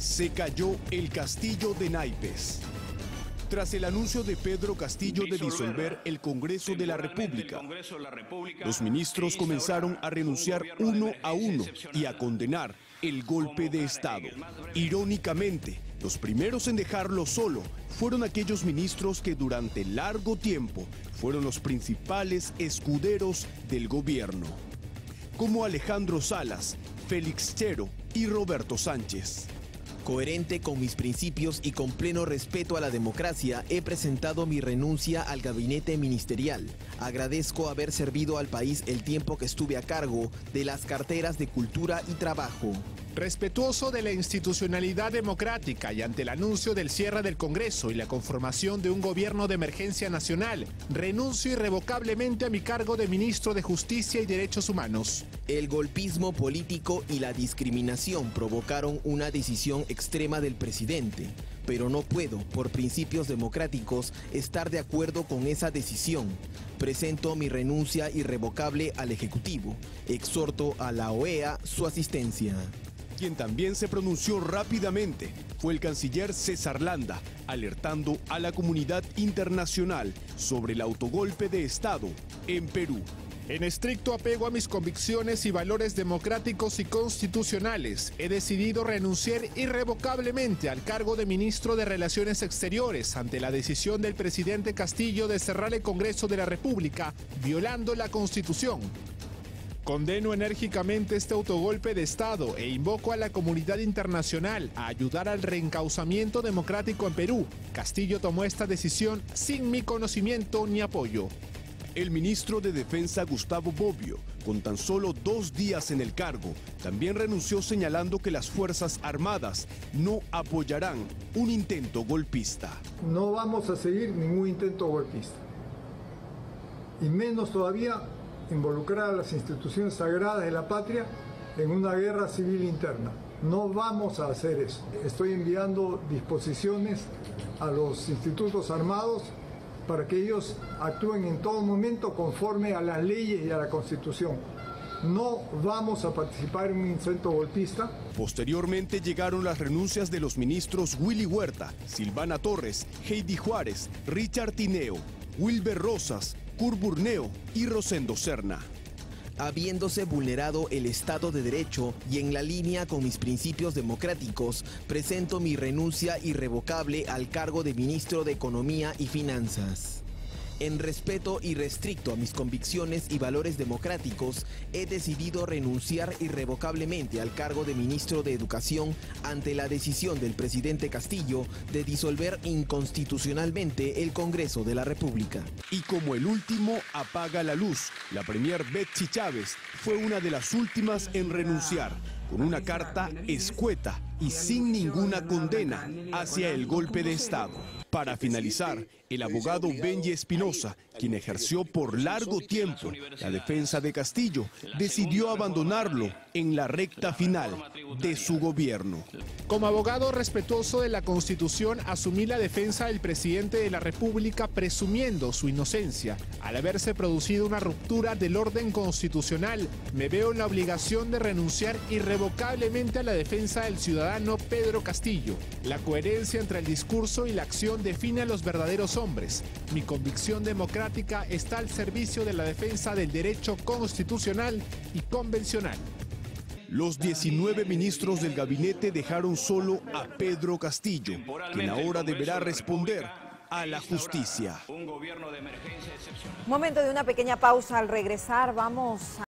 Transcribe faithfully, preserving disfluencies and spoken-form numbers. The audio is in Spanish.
Se cayó el castillo de naipes. Tras el anuncio de Pedro Castillo de disolver el Congreso de la República, los ministros comenzaron a renunciar uno a uno y a condenar el golpe de Estado. Irónicamente, los primeros en dejarlo solo fueron aquellos ministros que durante largo tiempo fueron los principales escuderos del gobierno, como Alejandro Salas, Félix Chero y Roberto Sánchez. Coherente con mis principios y con pleno respeto a la democracia, he presentado mi renuncia al gabinete ministerial. Agradezco haber servido al país el tiempo que estuve a cargo de las carteras de Cultura y Trabajo. Respetuoso de la institucionalidad democrática y ante el anuncio del cierre del Congreso y la conformación de un gobierno de emergencia nacional, renuncio irrevocablemente a mi cargo de ministro de Justicia y Derechos Humanos. El golpismo político y la discriminación provocaron una decisión extrema del presidente, pero no puedo, por principios democráticos, estar de acuerdo con esa decisión. Presento mi renuncia irrevocable al Ejecutivo. Exhorto a la O E A su asistencia. Quien también se pronunció rápidamente fue el canciller César Landa, alertando a la comunidad internacional sobre el autogolpe de Estado en Perú. En estricto apego a mis convicciones y valores democráticos y constitucionales, he decidido renunciar irrevocablemente al cargo de ministro de Relaciones Exteriores ante la decisión del presidente Castillo de cerrar el Congreso de la República, violando la Constitución. Condeno enérgicamente este autogolpe de Estado e invoco a la comunidad internacional a ayudar al reencauzamiento democrático en Perú. Castillo tomó esta decisión sin mi conocimiento ni apoyo. El ministro de Defensa Gustavo Bobbio, con tan solo dos días en el cargo, también renunció señalando que las Fuerzas Armadas no apoyarán un intento golpista. No vamos a seguir ningún intento golpista, y menos todavía involucrar a las instituciones sagradas de la patria en una guerra civil interna. No vamos a hacer eso. Estoy enviando disposiciones a los institutos armados para que ellos actúen en todo momento conforme a las leyes y a la Constitución. No vamos a participar en un intento golpista. Posteriormente llegaron las renuncias de los ministros Willy Huerta, Silvana Torres, Heidi Juárez, Richard Tineo, Wilber Rosas, Kurt Burneo y Rosendo Serna. Habiéndose vulnerado el Estado de Derecho y en la línea con mis principios democráticos, presento mi renuncia irrevocable al cargo de ministro de Economía y Finanzas. En respeto irrestricto a mis convicciones y valores democráticos, he decidido renunciar irrevocablemente al cargo de ministro de Educación ante la decisión del presidente Castillo de disolver inconstitucionalmente el Congreso de la República. Y como el último apaga la luz, la premier Betsy Chávez fue una de las últimas en renunciar, con una carta escueta y sin ninguna condena hacia el golpe de Estado. Para finalizar, el abogado Benji Espinosa, quien ejerció por largo tiempo la defensa de Castillo, decidió abandonarlo en la recta final de su gobierno. Como abogado respetuoso de la Constitución, asumí la defensa del presidente de la República presumiendo su inocencia. Al haberse producido una ruptura del orden constitucional, me veo en la obligación de renunciar irrevocablemente a la defensa del ciudadano Pedro Castillo. La coherencia entre el discurso y la acción define a los verdaderos hombres. Mi convicción democrática está al servicio de la defensa del derecho constitucional y convencional. Los diecinueve ministros del gabinete dejaron solo a Pedro Castillo, quien ahora deberá responder a la justicia. Momento de una pequeña pausa. Al regresar vamos a